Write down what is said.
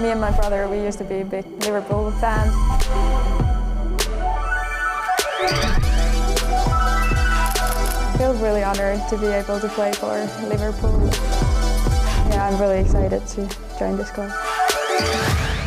Me and my brother, we used to be big Liverpool fans. I feel really honored to be able to play for Liverpool. Yeah, I'm really excited to join this club.